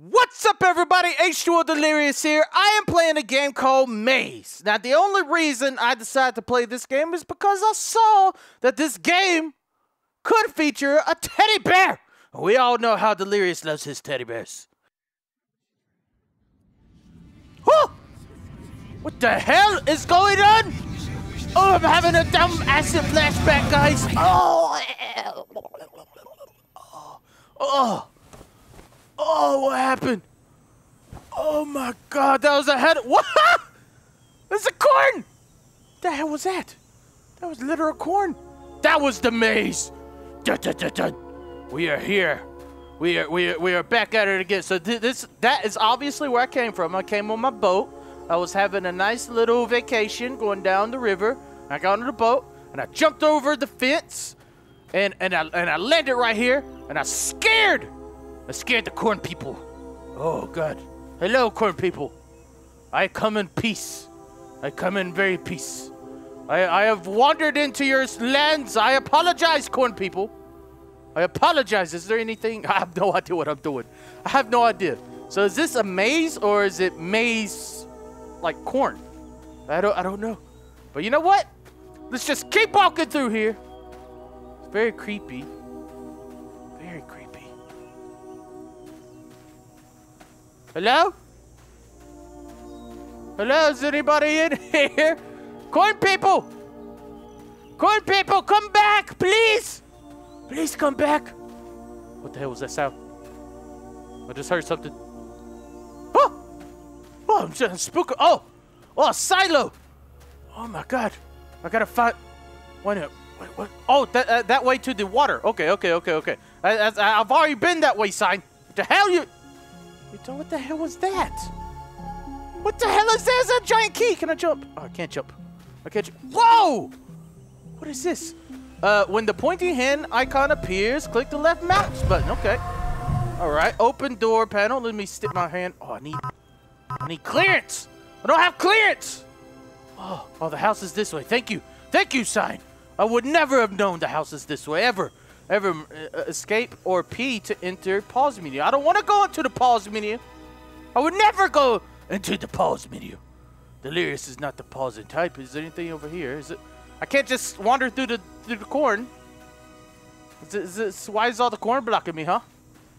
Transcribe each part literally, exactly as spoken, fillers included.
What's up, everybody? H two O Delirious here. I am playing a game called Maze. Now, the only reason I decided to play this game is because I saw that this game could feature a teddy bear. We all know how Delirious loves his teddy bears. Whew! What the hell is going on? Oh, I'm having a dumb acid flashback, guys. Oh, oh, oh. Oh, what happened? Oh my God, that was a head. What? That's a corn. The hell was that? That was literal corn. That was the maze. Dun, dun, dun, dun. We are here. We are we are we are back at it again. So th this that is obviously where I came from. I came on my boat. I was having a nice little vacation going down the river. I got on the boat and I jumped over the fence, and and I and I landed right here, and I scared. I scared the corn people. Oh, God. Hello, corn people. I come in peace. I come in very peace. I, I have wandered into your lands. I apologize, corn people. I apologize. Is there anything? I have no idea what I'm doing. I have no idea. So is this a maze or is it maze like corn? I don't, I don't know. But you know what? Let's just keep walking through here. It's very creepy. Very creepy. Hello? Hello, is anybody in here? Corn people! Corn people, come back, please! Please come back. What the hell was that sound? I just heard something. Oh! Oh, I'm just spook. Oh! Oh, a silo! Oh my God. I gotta find. Wait a minute. Wait, what? Oh, that, uh, that way to the water. Okay, okay, okay, okay. I, I, I've already been that way, sign. What the hell you. What the hell was that? What the hell is that? Is that a giant key? Can I jump? Oh, I can't jump. I can't jump. Whoa! What is this? Uh, when the pointy hand icon appears, click the left mouse button. Okay. All right. Open door panel. Let me stick my hand. Oh, I need, I need clearance. I don't have clearance. Oh, oh, the house is this way. Thank you. Thank you, sign. I would never have known the house is this way ever. Ever uh, escape or P to enter pause menu. I don't want to go into the pause menu. I would never go into the pause menu. Delirious is not the pausing type. Is there anything over here? Is it? I can't just wander through the through the corn. Is it, is this, why is all the corn blocking me, huh?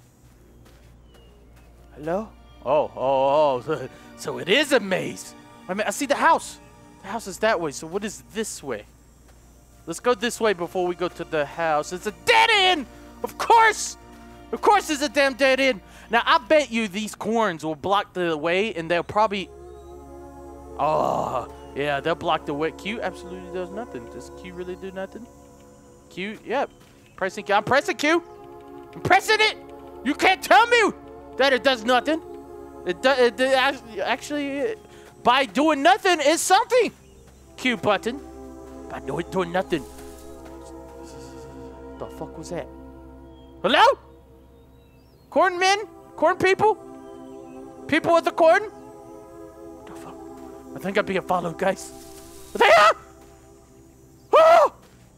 Hello? Oh, oh, oh. So it is a maze. I mean, I see the house. The house is that way. So what is this way? Let's go this way before we go to the house. It's a dead end! Of course! Of course it's a damn dead end! Now, I bet you these corns will block the way, and they'll probably... Oh, yeah, they'll block the way. Q absolutely does nothing. Does Q really do nothing? Q, yeah. Pressing Q. I'm pressing Q! I'm pressing it! You can't tell me that it does nothing! It, do, it, it actually, by doing nothing is something! Q button. I know it doing nothing. The fuck was that? Hello? Corn men? Corn people? People with the corn? What the fuck? I think I'm being followed, guys. Are they are? Oh!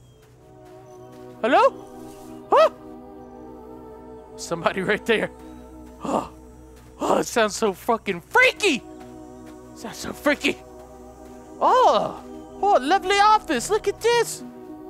Hello? Oh! Somebody right there. Oh, oh, it sounds so fucking freaky. It sounds so freaky. Oh! Oh, lovely office. Look at this.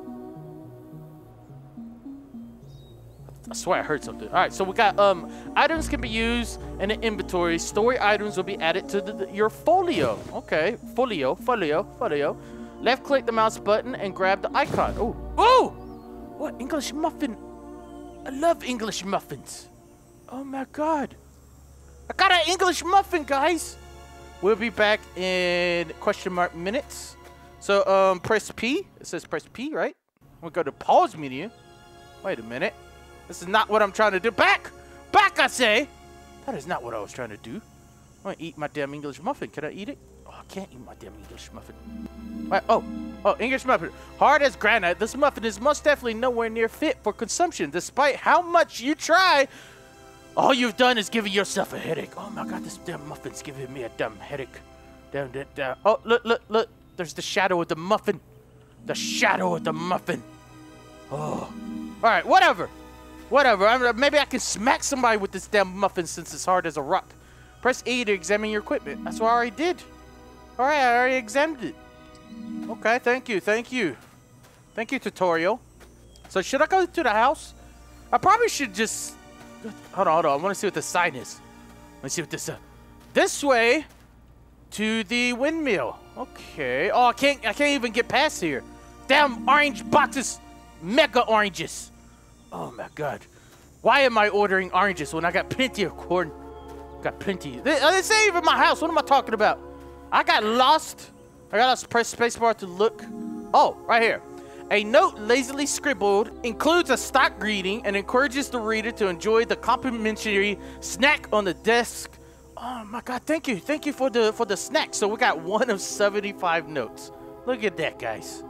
I swear I heard something. All right, so we got um items can be used in the inventory. Story items will be added to the, the, your folio. Okay, folio, folio, folio. Left click the mouse button and grab the icon. Oh, oh! What, English muffin? I love English muffins. Oh my God. I got an English muffin, guys. We'll be back in question mark minutes. So, um, press P. It says press P, right? We'll go to pause menu. Wait a minute. This is not what I'm trying to do. Back! Back, I say! That is not what I was trying to do. I want to eat my damn English muffin. Can I eat it? Oh, I can't eat my damn English muffin. Wait, oh, oh, English muffin. Hard as granite, this muffin is most definitely nowhere near fit for consumption. Despite how much you try, all you've done is giving yourself a headache. Oh my God, this damn muffin's giving me a damn headache. Down, down, down. Oh, look, look, look. There's the shadow of the muffin. The shadow of the muffin. Oh. All right, whatever. Whatever. I mean, maybe I can smack somebody with this damn muffin since it's hard as a rock. Press E to examine your equipment. That's what I already did. All right, I already examined it. Okay, thank you, thank you. Thank you, tutorial. So should I go to the house? I probably should just... Hold on, hold on. I want to see what the sign is. Let's see what this is. Uh, this way to the windmill. Okay. Oh, I can't, I can't even get past here. Damn orange boxes. Mega oranges. Oh, my God. Why am I ordering oranges when I got plenty of corn? Got plenty. This, this ain't even my house. What am I talking about? I got lost. I got to press spacebar to look. Oh, right here. A note lazily scribbled includes a stock greeting and encourages the reader to enjoy the complimentary snack on the desk. Oh my God! Thank you, thank you for the for the snack. So we got one of seventy-five notes. Look at that, guys.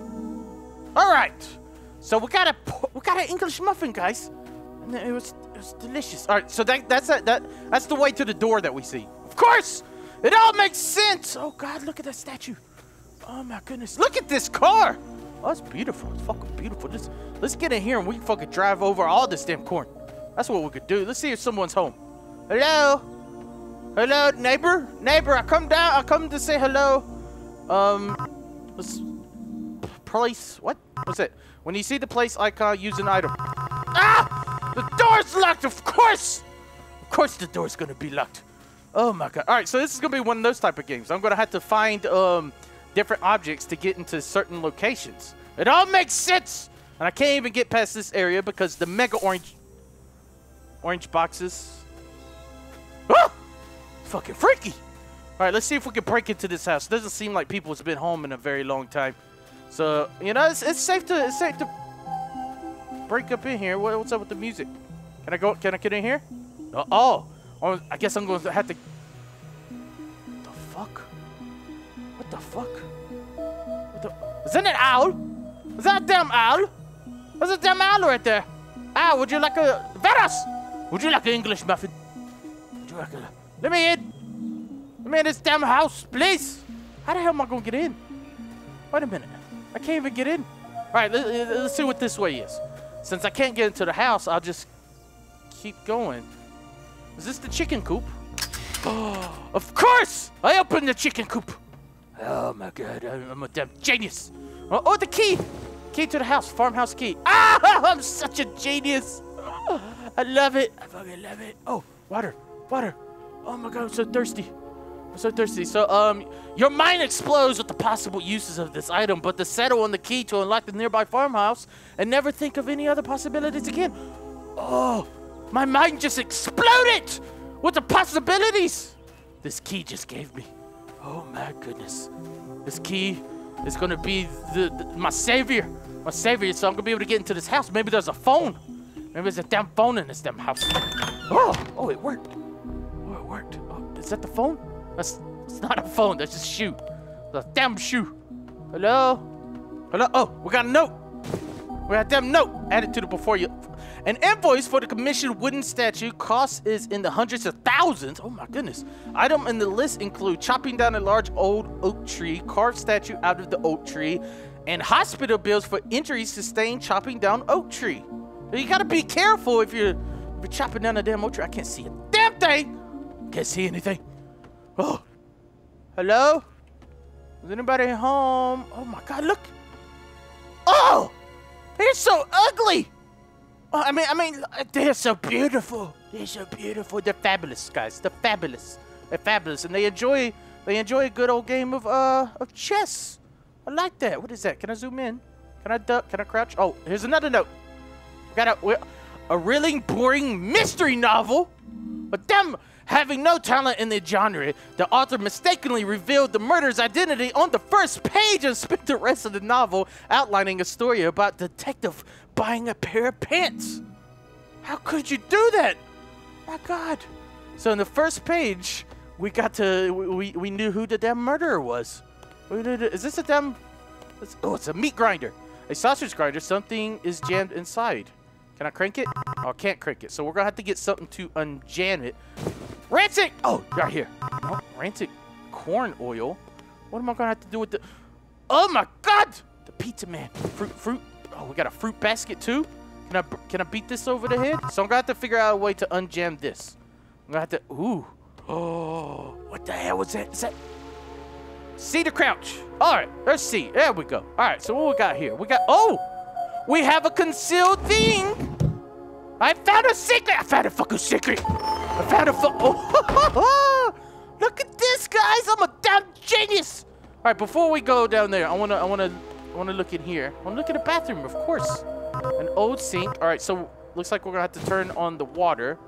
All right. So we got a we got an English muffin, guys. And it was it was delicious. All right. So that that's a, that that's the way to the door that we see. Of course, it all makes sense. Oh God, look at that statue. Oh my goodness, look at this car. Oh, it's beautiful. It's fucking beautiful. Let's, let's get in here and we can fucking drive over all this damn corn. That's what we could do. Let's see if someone's home. Hello? Hello, neighbor? Neighbor, I come down. I come to say hello. Um, let's... Place? What? What's it? When you see the place icon, use an item. Ah! The door's locked, of course! Of course the door's gonna be locked. Oh my God. All right, so this is gonna be one of those type of games. I'm gonna have to find, um... different objects to get into certain locations. It all makes sense! And I can't even get past this area because the mega orange... Orange boxes... Ah! Fucking freaky! Alright, let's see if we can break into this house. It doesn't seem like people have been home in a very long time. So, you know, it's, it's safe to... It's safe to... break up in here. What, what's up with the music? Can I go... Can I get in here? Uh, oh! Oh, I guess I'm going to have to... What the fuck? What the fuck? What the... Is that an owl? Is that a damn owl? There's a damn owl right there. Owl, would you like a... Veras! Would you like an English muffin? Would you like a... Let me in! Let me in this damn house, please! How the hell am I gonna get in? Wait a minute. I can't even get in. Alright, let, let's see what this way is. Since I can't get into the house, I'll just keep going. Is this the chicken coop? Oh, of course! I opened the chicken coop! Oh my God, I'm a damn genius. Oh, oh, the key. Key to the house, farmhouse key. Ah, I'm such a genius. I love it. I fucking love it. Oh, water, water. Oh my God, I'm so thirsty. I'm so thirsty. So, um, your mind explodes with the possible uses of this item, but to settle on the key to unlock the nearby farmhouse and never think of any other possibilities again. Oh, my mind just exploded with the possibilities this key just gave me. Oh my goodness. This key is gonna be the, the my savior. My savior, so I'm gonna be able to get into this house. Maybe there's a phone. Maybe there's a damn phone in this damn house. Oh, oh, it worked. Oh, it worked. Oh, is that the phone? That's it's not a phone, that's just a shoe. That's a damn shoe. Hello? Hello? Oh, we got a note. We got a damn note added to the before you. An invoice for the commissioned wooden statue. Cost is in the hundreds of thousands. Oh my goodness. Item in the list include chopping down a large old oak tree, carved statue out of the oak tree, and hospital bills for injuries sustained chopping down oak tree. You gotta be careful if you're, if you're chopping down a damn oak tree. I can't see a damn thing. Can't see anything. Oh. Hello? Is anybody home? Oh my God, look. Oh! They're so ugly. Oh, I mean, I mean, they're so beautiful. They're so beautiful. They're fabulous, guys. They're fabulous. They're fabulous, and they enjoy they enjoy a good old game of uh of chess. I like that. What is that? Can I zoom in? Can I duck? Can I crouch? Oh, here's another note. We got a a really boring mystery novel, but them having no talent in the genre, the author mistakenly revealed the murderer's identity on the first page and spent the rest of the novel outlining a story about a detective buying a pair of pants. How could you do that? My God. So in the first page, we got to, we, we knew who the damn murderer was. Is this a damn, oh, it's a meat grinder. A sausage grinder, something is jammed inside. Can I crank it? Oh, I can't crank it. So we're going to have to get something to unjam it. Rancid! Oh, right here. Oh, rancid corn oil. What am I going to have to do with the... Oh, my God! The pizza man. Fruit, fruit. Oh, we got a fruit basket, too. Can I can I beat this over the head? So I'm gonna have to figure out a way to unjam this. I'm gonna have to. Ooh. Oh. What the hell was that? Is that? C to crouch. All right. Let's see. There we go. All right. So what we got here? We got. Oh. We have a concealed thing. I found a secret. I found a fucking secret. I found a fu- Oh. Look at this, guys. I'm a damn genius. All right. Before we go down there, I wanna I wanna I wanna look in here. I wanna look at the bathroom, of course. An old sink. All right, so looks like we're gonna have to turn on the water.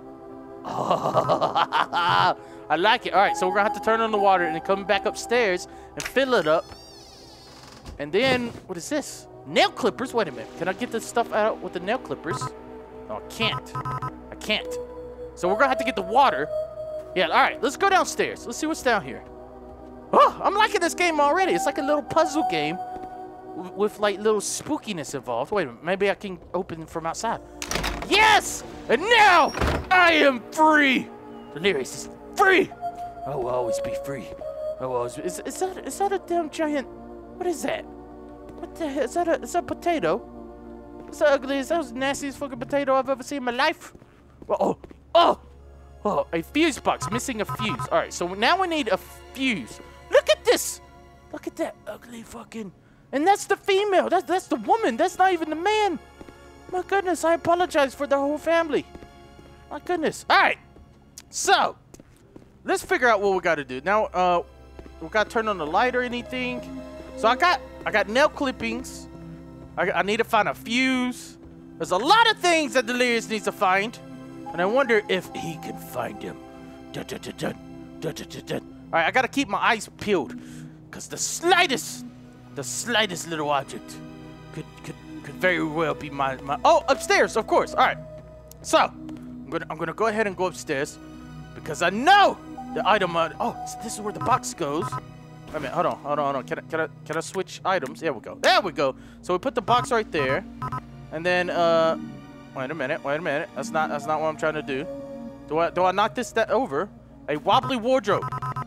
Oh, I like it. All right, so we're gonna have to turn on the water and then come back upstairs and fill it up. And then, what is this? Nail clippers? Wait a minute. Can I get this stuff out with the nail clippers? No, I can't. I can't. So we're gonna have to get the water. Yeah, all right, let's go downstairs. Let's see what's down here. Oh, I'm liking this game already. It's like a little puzzle game with like little spookiness involved. Wait a minute, maybe I can open from outside. Yes! And now I am free! Delirious is free! I will always be free. I will always be. Is, is that is that a damn giant? What is that? What the hell? Is that a is that a potato? It's the ugliest, that was the nastiest fucking potato I've ever seen in my life. Oh, oh, oh, a fuse box, missing a fuse. All right, so now we need a fuse. Look at this! Look at that ugly fucking. And that's the female. That's that's the woman. That's not even the man. My goodness, I apologize for the whole family. My goodness. All right. So, let's figure out what we got to do. Now, uh, we got to turn on the light or anything. So I got I got nail clippings. I, I need to find a fuse. There's a lot of things that Delirious needs to find. And I wonder if he can find them. Dun, dun, dun, dun, dun, dun, dun, dun. All right, I got to keep my eyes peeled. Because the slightest... The slightest little object could could could very well be my my. Oh, upstairs, of course. All right. So I'm gonna I'm gonna go ahead and go upstairs because I know the item. Uh, oh, so this is where the box goes. Wait a minute. Hold on. Hold on. Hold on. Can I can I can I switch items? There we go. There we go. So we put the box right there, and then uh, wait a minute. Wait a minute. That's not that's not what I'm trying to do. Do I do I knock this that over? A wobbly wardrobe.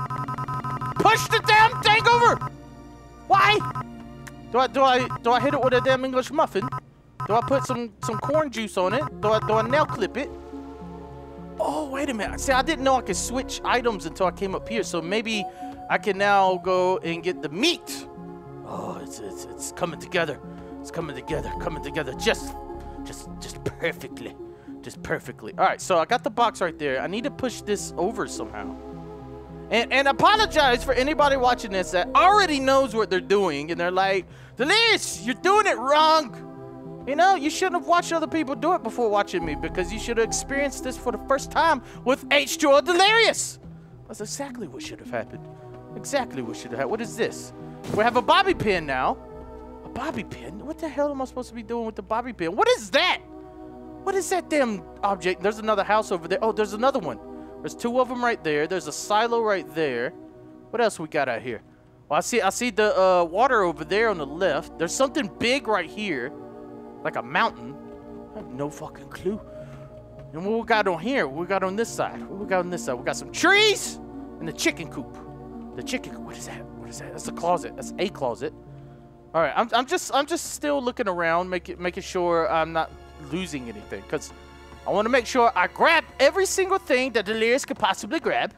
Push the damn thing over. Why? Do I do I do I hit it with a damn English muffin? Do I put some some corn juice on it? Do I do I nail clip it? Oh, wait a minute. See, I didn't know I could switch items until I came up here. So maybe I can now go and get the meat. Oh, it's it's it's coming together. It's coming together. Coming together. Just just just perfectly. Just perfectly. All right. So I got the box right there. I need to push this over somehow. And, and apologize for anybody watching this that already knows what they're doing. And they're like, Delirious, you're doing it wrong. You know, you shouldn't have watched other people do it before watching me because you should have experienced this for the first time with H two O Delirious. That's exactly what should have happened. Exactly what should have happened. What is this? We have a bobby pin now. A bobby pin? What the hell am I supposed to be doing with the bobby pin? What is that? What is that damn object? There's another house over there. Oh, there's another one. There's two of them right there. There's a silo right there. What else we got out here? Well, I see I see the uh, water over there on the left. There's something big right here. Like a mountain. I have no fucking clue. And what we got on here? What we got on this side? What we got on this side? We got some trees and the chicken coop. The chicken coop. What is that? What is that? That's a closet. That's a closet. All right. I'm, I'm just I'm just still looking around, making making sure I'm not losing anything. Because I want to make sure I grab every single thing that Delirious could possibly grab.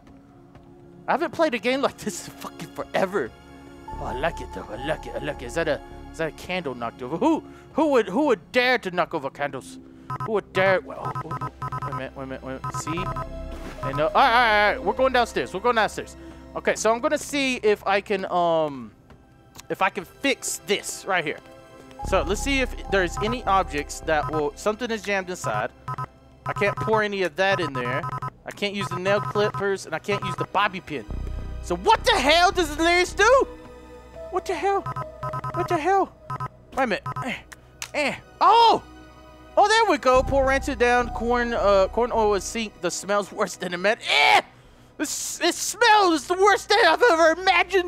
I haven't played a game like this in fucking forever. Oh, I like it though. I like it. I like it. Is that a is that a candle knocked over? Who who would who would dare to knock over candles? Who would dare? Well, oh, oh, wait a minute. Wait a minute. Wait a minute. See? And uh, all right, all right, all right. We're going downstairs. We're going downstairs. Okay, so I'm gonna see if I can um if I can fix this right here. So let's see if there's any objects that will something is jammed inside. I can't pour any of that in there. I can't use the nail clippers, and I can't use the bobby pin. So what the hell does Delirious do? What the hell? What the hell? Wait a minute. Eh, eh. Oh! Oh, there we go. Pour rancid down. Corn, uh, corn oil is sink. The smell's worse than it meant. Eh! This, this smell is the worst thing I've ever imagined.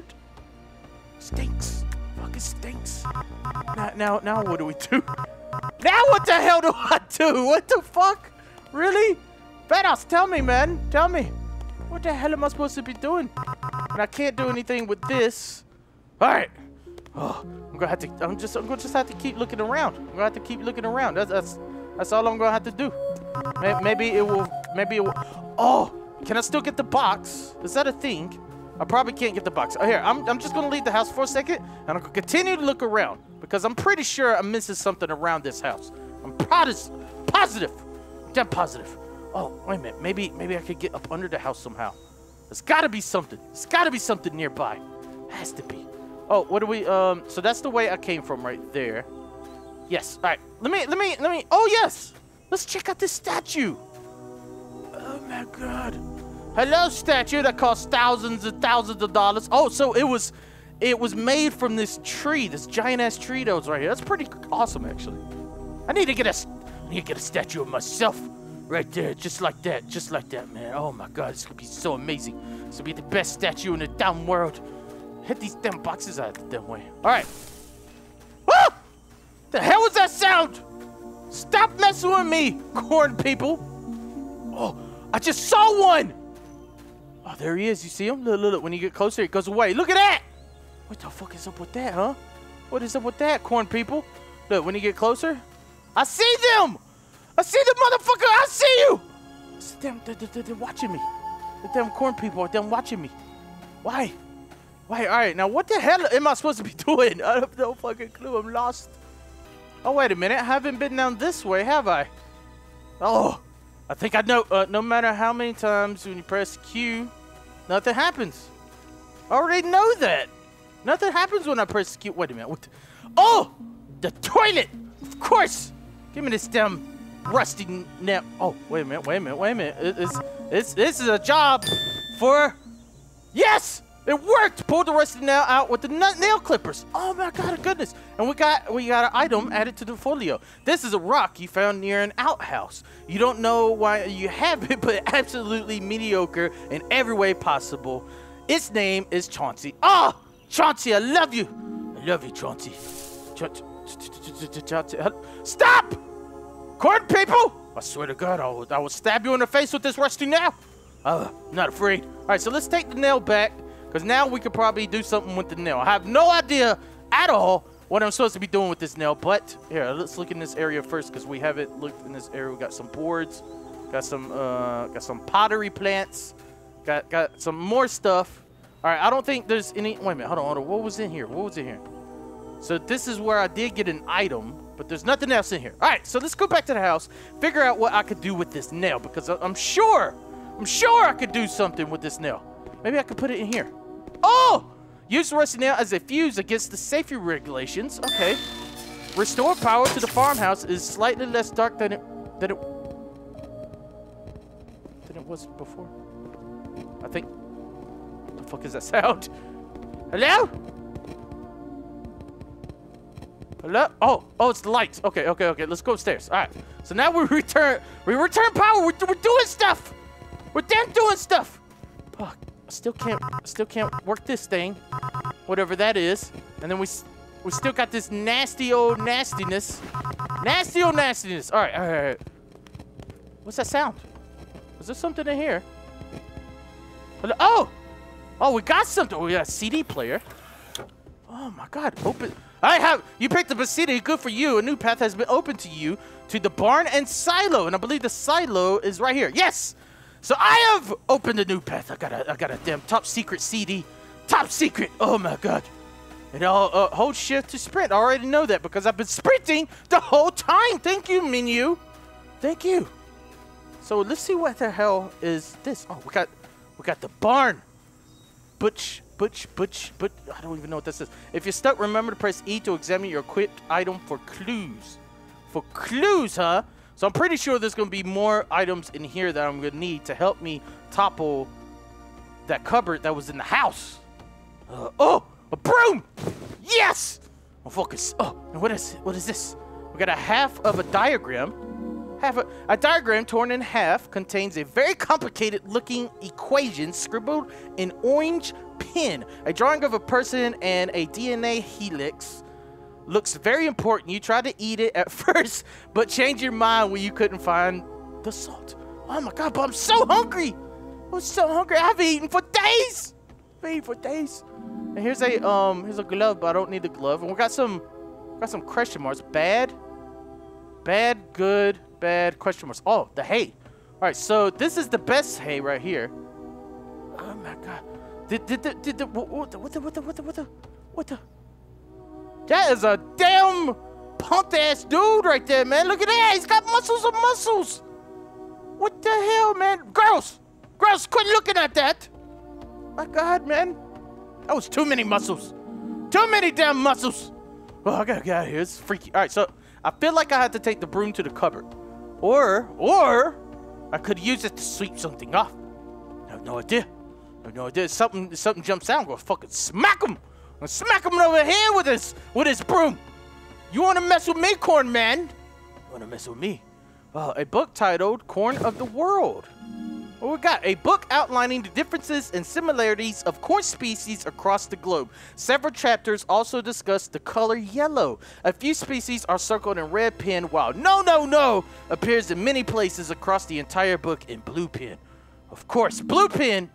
Stinks. Fucking stinks. Now, now, now what do we do? Now what the hell do I do? What the fuck? Really? Badass, tell me, man. Tell me. What the hell am I supposed to be doing? And I can't do anything with this. All right. Oh, I'm gonna have to. I'm just. I'm gonna just have to keep looking around. I'm gonna have to keep looking around. That's that's that's all I'm gonna have to do. Maybe it will. Maybe it will. Oh, can I still get the box? Is that a thing? I probably can't get the box. Oh, here. I'm. I'm just gonna leave the house for a second, and I'm gonna continue to look around because I'm pretty sure I'm missing something around this house. I'm positive. Positive. Damn positive. Oh, wait a minute. Maybe. Maybe I could get up under the house somehow. There's gotta be something. There's gotta be something nearby. Has to be. Oh, what do we, um, so that's the way I came from right there. Yes, all right. Let me, let me, let me, oh, yes. Let's check out this statue. Oh, my God. Hello, statue that costs thousands and thousands of dollars. Oh, so it was, it was made from this tree, this giant-ass tree that was right here. That's pretty awesome, actually. I need to get a, I need to get a statue of myself right there, just like that, just like that, man. Oh, my God, it's going to be so amazing. This will be the best statue in the damn world. Hit these damn boxes out the damn way. All right. Ah! The hell was that sound? Stop messing with me, corn people. Oh, I just saw one. Oh, there he is. You see him? Look, look, look. When you get closer, it goes away. Look at that. What the fuck is up with that, huh? What is up with that, corn people? Look, when you get closer, I see them. I see the motherfucker. I see you. It's them, they're, they're, they're watching me. The damn corn people are them watching me. Why? Wait, all right, now what the hell am I supposed to be doing? I have no fucking clue. I'm lost. Oh, wait a minute. I haven't been down this way, have I? Oh, I think I know. Uh, no matter how many times when you press Q, nothing happens. I already know that. Nothing happens when I press Q. Wait a minute. What the oh, the toilet. Of course. Give me this damn rusty nail. Oh, wait a minute. Wait a minute. Wait a minute. It, it's, it's, this is a job for... Yes! It worked! Pulled the rusty nail out with the nail clippers. Oh my god, goodness! And we got we got an item added to the folio. This is a rock you found near an outhouse. You don't know why you have it, but absolutely mediocre in every way possible. Its name is Chauncey. Oh, Chauncey, I love you. I love you, Chauncey. Chauncey, stop! Corn people! I swear to God, I will, I will stab you in the face with this rusty nail. Uh, not afraid. All right, so let's take the nail back. Because now we could probably do something with the nail. I have no idea at all what I'm supposed to be doing with this nail. But here, let's look in this area first because we haven't looked in this area. We got some boards, got some, uh, got some pottery plants, got got some more stuff. All right, I don't think there's any. Wait a minute, hold on, hold on. What was in here? What was in here? So this is where I did get an item, but there's nothing else in here. All right, so let's go back to the house, figure out what I could do with this nail because I'm sure, I'm sure I could do something with this nail. Maybe I could put it in here. Oh! Use the rusty nail as a fuse against the safety regulations. Okay. Restore power to the farmhouse is slightly less dark than it than it than it was before. I think. What the fuck is that sound? Hello? Hello? Oh, oh, it's the lights. Okay, okay, okay. Let's go upstairs. All right. So now we return. We return power. We're, we're doing stuff. We're damn doing stuff. Fuck. I still can't, still can't work this thing, whatever that is. And then we, we still got this nasty old nastiness, nasty old nastiness. All right, all right, all right. What's that sound? Is there something in here? Oh, oh, we got something. We got a C D player. Oh my God, open. I have. You picked up a C D. Good for you. A new path has been opened to you to the barn and silo, and I believe the silo is right here. Yes. So I have opened a new path. I got a, I got a damn top secret C D. Top secret. Oh my God. And I'll uh, hold shift to sprint. I already know that because I've been sprinting the whole time. Thank you, menu. Thank you. So let's see what the hell is this. Oh, we got, we got the barn. Butch, butch, butch, but I don't even know what this is. If you're stuck, remember to press E to examine your equipped item for clues. For clues, huh? So I'm pretty sure there's going to be more items in here that I'm going to need to help me topple that cupboard that was in the house. Uh, oh, a broom! Yes! Oh, focus. Oh, and what is what is this? We got a half of a diagram. Half a, a diagram torn in half contains a very complicated looking equation scribbled in orange pen. A drawing of a person and a D N A helix. Looks very important. You tried to eat it at first, but changed your mind when you couldn't find the salt. Oh my God, but I'm so hungry. I'm so hungry. I haven't eaten for days. feed for days. And here's a um, here's a glove, but I don't need the glove. And we got some, got some question marks. Bad, bad, good, bad, question marks. Oh, the hay. All right, so this is the best hay right here. Oh my God. Did did did, did the what the what the what the what the what the what the? That is a damn punk ass dude right there, man. Look at that. He's got muscles of muscles. What the hell, man? Girls, girls, quit looking at that. My God, man. That was too many muscles. Too many damn muscles. Oh, I gotta get out of here. It's freaky. All right, so I feel like I had to take the broom to the cupboard, or or I could use it to sweep something off. I have no idea. I have no idea. Something something jumps out. I'm gonna fucking smack him. I'm gonna smack him over here with his with his broom. You wanna mess with me, Corn Man? You wanna mess with me? Well, a book titled "Corn of the World." What we got? A book outlining the differences and similarities of corn species across the globe. Several chapters also discuss the color yellow. A few species are circled in red pen, while no, no, no appears in many places across the entire book in blue pen. Of course, blue pen.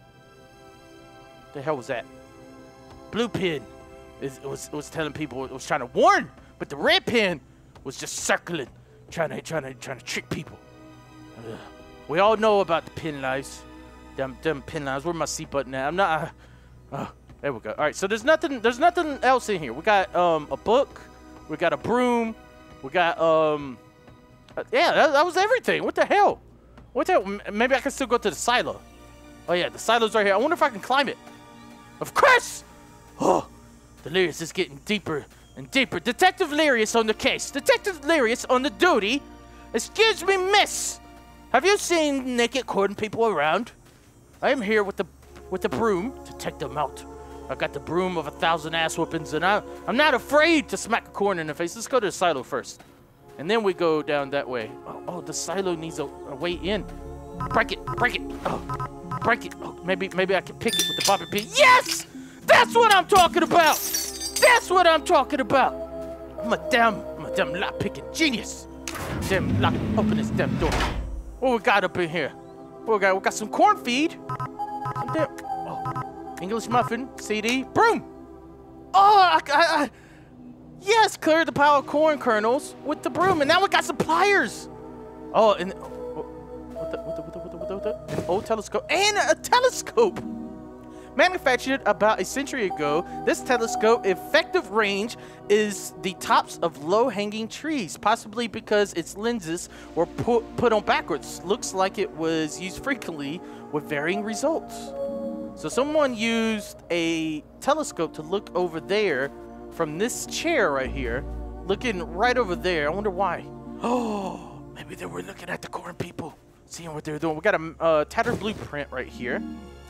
The hell was that? Blue pen is was was telling people, it was trying to warn, but the red pen was just circling, trying to trying to trying to trick people. Ugh. We all know about the pin lives. Them, them pin lives. Where's my seat button at? I'm not. Uh, oh, there we go. All right. So there's nothing. There's nothing else in here. We got um a book. We got a broom. We got um. Uh, yeah, that, that was everything. What the hell? What the hell? Maybe I can still go to the silo. Oh yeah, the silo's right here. I wonder if I can climb it. Of course. Oh, Delirious is getting deeper and deeper. Detective Lirius on the case. Detective Lirius on the duty. Excuse me, miss. Have you seen naked corn people around? I am here with the with the broom to take them out. I got the broom of a thousand ass whoopings, and I, I'm not afraid to smack a corn in the face. Let's go to the silo first, and then we go down that way. Oh, oh the silo needs a, a way in. Break it, break it. Oh, break it. Oh, maybe maybe I can pick it with the bobby pin. Yes, that's what I'm talking about. That's what I'm talking about. I'm a damn, I'm a damn lock picking genius. Damn lock, open this damn door. What we got up in here? What we got? We got some corn feed. Some damn, oh, English muffin, C D, broom. Oh, I, I, I, yes, clear the pile of corn kernels with the broom, and now we got some pliers. Oh, and oh, what the, what the, what the, what the, what the, what the, an old telescope and a telescope. Manufactured about a century ago, this telescope effective range is the tops of low-hanging trees, possibly because its lenses were put, put on backwards. Looks like it was used frequently with varying results. So someone used a telescope to look over there from this chair right here, looking right over there. I wonder why. Oh, maybe they were looking at the corn people, seeing what they're doing. We got a uh, tattered blueprint right here.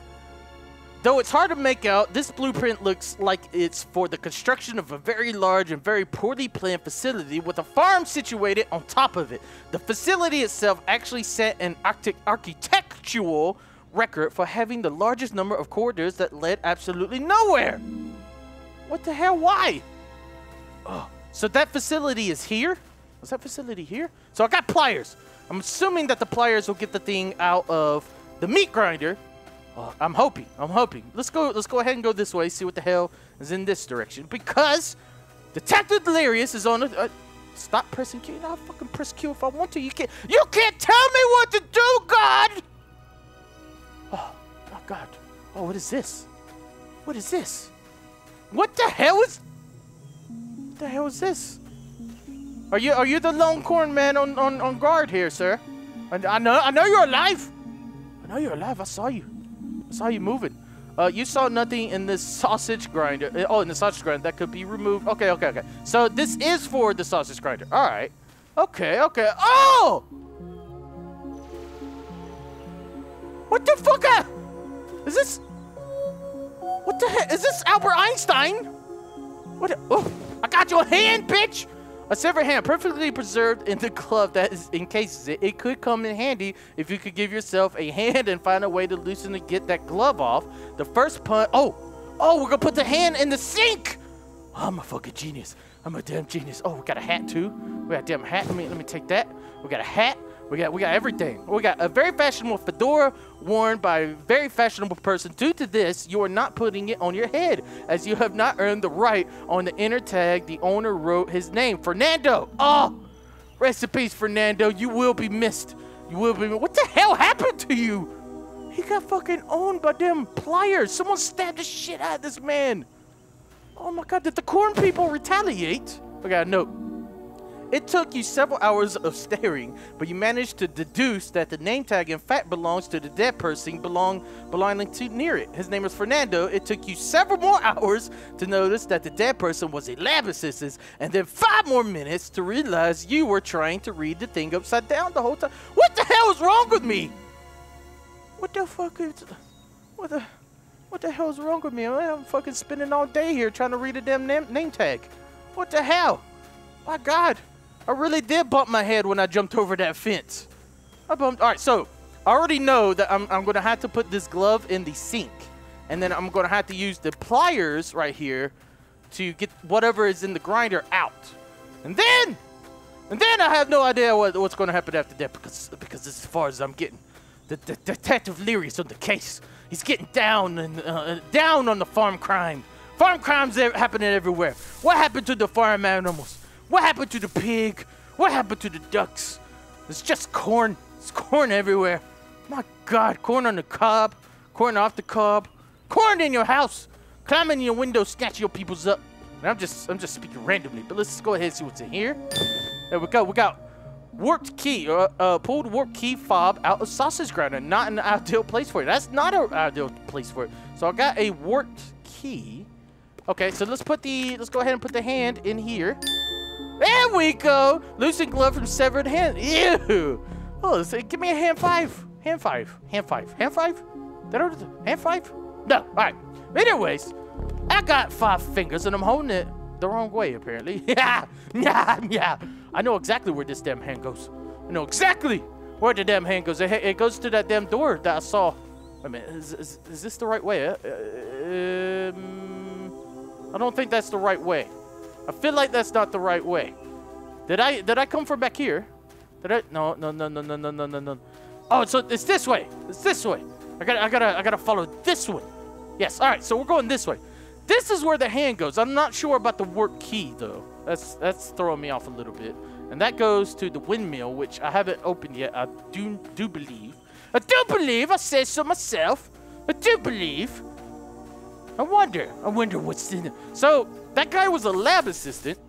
Though it's hard to make out, this blueprint looks like it's for the construction of a very large and very poorly planned facility with a farm situated on top of it. The facility itself actually set an architectural record for having the largest number of corridors that led absolutely nowhere. What the hell? Why? Oh, so that facility is here? Is that facility here? So I got pliers. I'm assuming that the pliers will get the thing out of the meat grinder. Uh, I'm hoping. I'm hoping. Let's go. Let's go ahead and go this way. See what the hell is in this direction. Because Detective Delirious is on the. Uh, stop pressing Q. You know, I'll fucking press Q if I want to. You can't. You can't tell me what to do, God. Oh, oh God. Oh, what is this? What is this? What the hell is? What the hell is this? Are you Are you the lone corn man on on on guard here, sir? I, I know. I know you're alive. I know you're alive. I saw you. I saw you moving. Uh, you saw nothing in this sausage grinder. Oh, in the sausage grinder that could be removed. Okay, okay, okay. So this is for the sausage grinder. All right. Okay, okay. Oh! What the fuck? Is this? What the heck? Is this Albert Einstein? What? Oh, I got your hand, bitch. A severed hand, perfectly preserved in the glove that is encases it. It could come in handy if you could give yourself a hand and find a way to loosen to get that glove off. The first punt. Oh, oh, we're gonna put the hand in the sink. Oh, I'm a fucking genius. I'm a damn genius. Oh, we got a hat too. We got a damn hat. Let me let me take that. We got a hat. We got we got everything. We got a very fashionable fedora worn by a very fashionable person. Due to this, you are not putting it on your head, as you have not earned the right on the inner tag. The owner wrote his name, Fernando. Oh, rest in peace, Fernando. You will be missed. You will be. What the hell happened to you? He got fucking owned by them pliers. Someone stabbed the shit out of this man. Oh my God! Did the corn people retaliate? I got a note. It took you several hours of staring, but you managed to deduce that the name tag in fact belongs to the dead person belong, belonging to near it. His name is Fernando. It took you several more hours to notice that the dead person was a lab assistant, and then five more minutes to realize you were trying to read the thing upside down the whole time. What the hell is wrong with me? What the fuck is... What the... What the hell is wrong with me? I'm fucking spending all day here trying to read a damn name, name tag. What the hell? My God. I really did bump my head when I jumped over that fence. I bumped. All right, so I already know that I'm, I'm going to have to put this glove in the sink. And then I'm going to have to use the pliers right here to get whatever is in the grinder out. And then, and then I have no idea what, what's going to happen after that, because, because as far as I'm getting, the, the Detective Leary is on the case. He's getting down and uh, down on the farm crime. Farm crimes happening everywhere. What happened to the farm animals? What happened to the pig? What happened to the ducks? It's just corn. It's corn everywhere. My God, corn on the cob, corn off the cob, corn in your house, climbing in your window, snatching your peoples up. And I'm just, I'm just speaking randomly, but let's go ahead and see what's in here. There we go. We got warped key, uh, uh, pulled warped key fob out of sausage grinder. Not an ideal place for it. That's not an ideal place for it. So I got a warped key. Okay, so let's put the, let's go ahead and put the hand in here. There we go. Loosened glove from severed hand. Ew. Oh, so give me a hand five. Hand five. Hand five. Hand five? Did I do hand five? No. All right. Anyways, I got five fingers and I'm holding it the wrong way, apparently. Yeah. Yeah. Yeah. I know exactly where this damn hand goes. I know exactly where the damn hand goes. It, it goes to that damn door that I saw. Wait a minute. Is, is, is this the right way? Uh, um, I don't think that's the right way. I feel like that's not the right way. Did I did I come from back here? Did I? No, no, no, no, no, no, no, no, no. Oh, so it's this way. It's this way. I gotta, I gotta, I gotta follow this one. Yes. All right. So we're going this way. This is where the hand goes. I'm not sure about the warp key though. That's that's throwing me off a little bit. And that goes to the windmill, which I haven't opened yet. I do do believe. I do believe. I said so myself. I do believe. I wonder. I wonder what's in it. So that guy was a lab assistant,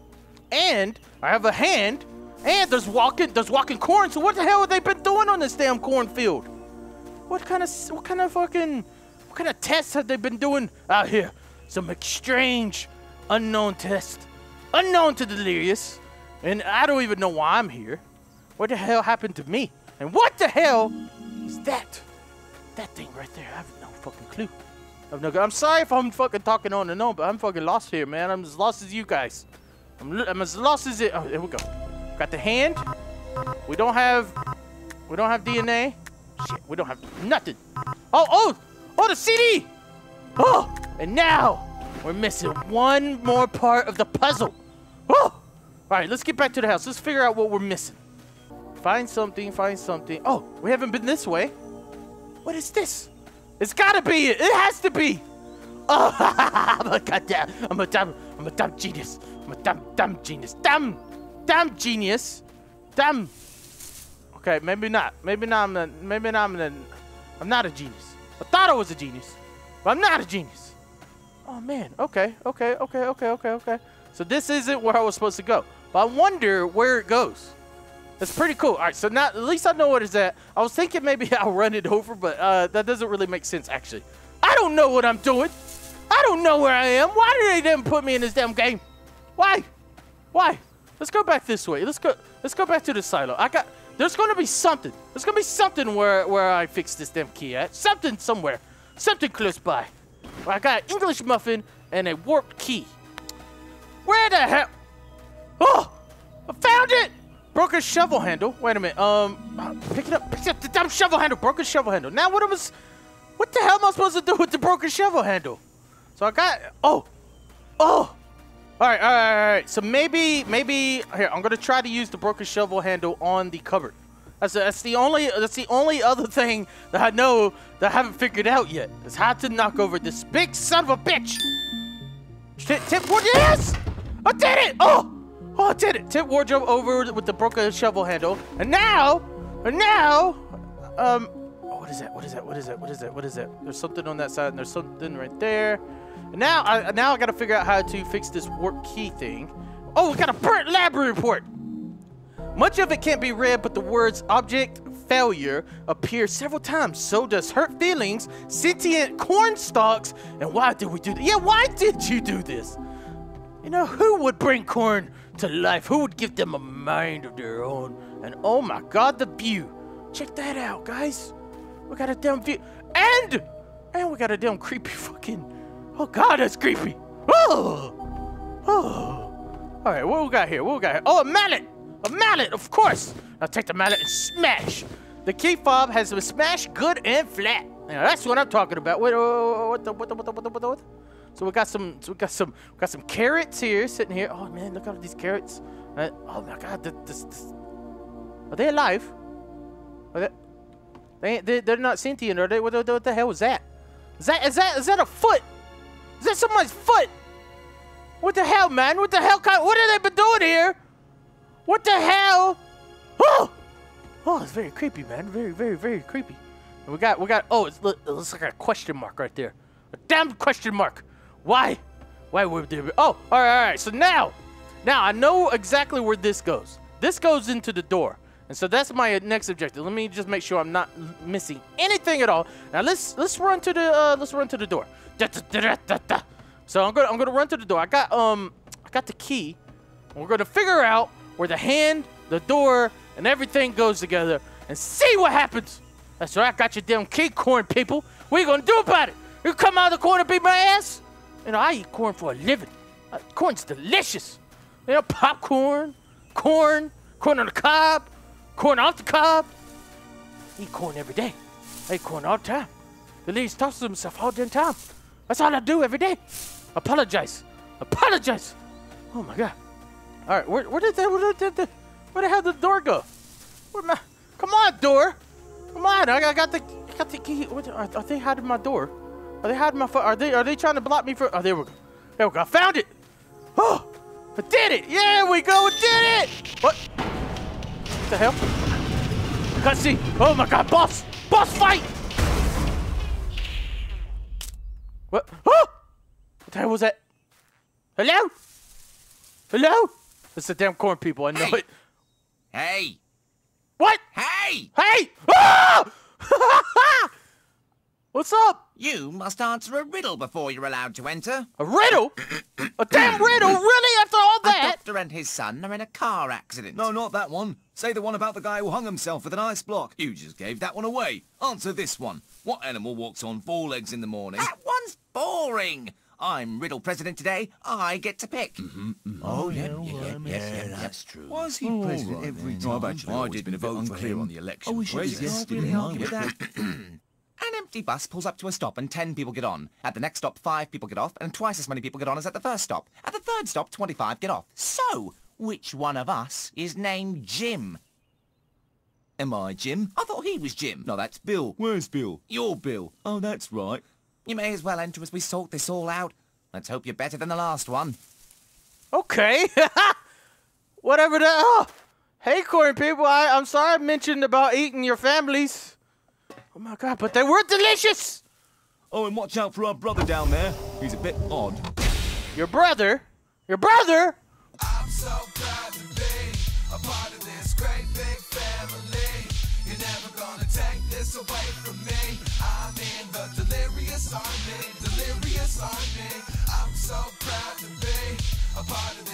and I have a hand, and there's walking, there's walking corn. So what the hell have they been doing on this damn cornfield? What kind of, what kind of fucking, what kind of tests have they been doing out here? Some strange, unknown test, unknown to Delirious, and I don't even know why I'm here. What the hell happened to me? And what the hell is that? That thing right there. I have no fucking clue. I'm, no, I'm sorry if I'm fucking talking on and on, but I'm fucking lost here, man. I'm as lost as you guys. I'm, I'm as lost as it. Oh, there we go. Got the hand. We don't have. We don't have D N A. Shit, we don't have nothing. Oh, oh, oh, the C D. Oh, and now we're missing one more part of the puzzle. Oh, all right. Let's get back to the house. Let's figure out what we're missing. Find something. Find something. Oh, we haven't been this way. What is this? It's gotta be it. It has to be. Oh, I'm a goddamn. I'm a dumb. I'm a dumb genius. I'm a dumb, dumb genius. Dumb, dumb genius. Dumb. Okay, maybe not. Maybe not. I'm a, maybe not. I'm a, I'm not a genius. I thought I was a genius, but I'm not a genius. Oh man. Okay. Okay. Okay. Okay. Okay. Okay. So this isn't where I was supposed to go, but I wonder where it goes. That's pretty cool. All right, so now at least I know what it's at. I was thinking maybe I'll run it over, but uh, that doesn't really make sense, actually. I don't know what I'm doing. I don't know where I am. Why did they didn't put me in this damn game? Why? Why? Let's go back this way. Let's go. Let's go back to the silo. I got. There's gonna be something. There's gonna be something where where I fix this damn key at. Something somewhere. Something close by. I got an English muffin and a warped key. Where the hell? Oh, I found it. Broken shovel handle. Wait a minute. Um, pick it up. Pick up the damn shovel handle. Broken shovel handle. Now what was? What the hell am I supposed to do with the broken shovel handle? So I got. Oh, oh. All right, all right, all right. So maybe, maybe here I'm gonna try to use the broken shovel handle on the cupboard. That's, that's the only that's the only other thing that I know that I haven't figured out yet. Is how to knock over this big son of a bitch. Tip, tip what yes! I did it! Oh! Oh, I did it! Tip wardrobe over with the broken shovel handle. And now, and now, um, oh, what is that? What is that? What is that? What is that? What is that? There's something on that side and there's something right there. And now, I now I gotta figure out how to fix this warp key thing. Oh, we got a burnt lab report. Much of it can't be read, but the words object failure appear several times. So does hurt feelings, sentient corn stalks, and why did we do that? Yeah, why did you do this? You know, who would bring corn to life? Who would give them a mind of their own? And oh my god, the view. Check that out, guys. We got a damn view. And, and we got a damn creepy fucking, oh god, that's creepy. Oh, oh. All right, what we got here? What we got here? Oh, a mallet. A mallet, of course! Now take the mallet and smash! The key fob has been smashed good and flat. Now that's what I'm talking about. What, what, the, what, the, what, the, what, the, what, the, what? So we got some, so we got some, we got some carrots here, sitting here. Oh man, look at all these carrots. Uh, oh my god, this, this, this. Are they alive? Are they? They, they, they're not sentient, are they? What, what, what the hell was that? Is that, is that, is that a foot? Is that someone's foot? What the hell, man? What the hell? Kind, what have they been doing here? What the hell? Oh! Oh, it's very creepy, man. Very, very, very creepy. And we got, we got, oh, it's, it looks like a question mark right there. A damn question mark. Why? Why would there be? Oh, all right, all right. So now, now I know exactly where this goes. This goes into the door. And so that's my next objective. Let me just make sure I'm not missing anything at all. Now let's, let's run to the, uh, let's run to the door. Da, da, da, da, da. So I'm gonna, I'm gonna run to the door. I got, um, I got the key. We're gonna figure out where the hand, the door, and everything goes together, and see what happens. That's right, I got your damn key, corn people. What are you gonna do about it? You come out of the corn and beat my ass? You know, I eat corn for a living. Uh, corn's delicious. You know, popcorn, corn, corn on the cob, corn off the cob. I eat corn every day. I eat corn all the time. The ladies talk to themselves all the time. That's all I do every day. Apologize. Apologize. Oh my God. All right, where, where did the, where did the, where the hell did the door go? Where my, come on, door. Come on, I got, I got the, I got the key. What, are, are they hiding my door? Are they hiding my foot? Are they, are they trying to block me for? Oh, there we go. There we go. I found it. Oh, I did it. Yeah, we go. We did it. What? What the hell? Cutscene. Oh my God, boss, boss fight. What? Oh! What the hell was that? Hello? Hello? It's the damn corn people. I know hey. it. Hey. What? Hey. Hey! Ah! What's up? You must answer a riddle before you're allowed to enter. A riddle? A damn riddle? Really? After all A that? doctor and his son are in a car accident. No, not that one. Say the one about the guy who hung himself with an ice block. You just gave that one away. Answer this one. What animal walks on four legs in the morning? That one's boring. I'm Riddle President today. I get to pick. Mm-hmm, mm-hmm. Oh, yeah, well, yeah, yeah, um, yeah, yeah, yeah, that's yeah. true. Why is he oh, president right, every time? No, I've actually I didn't vote for him on the election. Oh, we should have guessed it. An empty bus pulls up to a stop and ten people get on. At the next stop, five people get off, and twice as many people get on as at the first stop. At the third stop, twenty-five get off. So, which one of us is named Jim? Am I Jim? I thought he was Jim. No, that's Bill. Where's Bill? You're Bill. Oh, that's right. You may as well enter as we sort this all out. Let's hope you're better than the last one. Okay. Whatever that. Oh. Hey, corn people. I, I'm sorry I mentioned about eating your families. Oh, my God. But they were delicious. Oh, and watch out for our brother down there. He's a bit odd. Your brother? Your brother? I'm so proud to be a part of this great big family. You're never gonna take this away from me. I'm in the delirious army, delirious army. I'm so proud to be a part of this.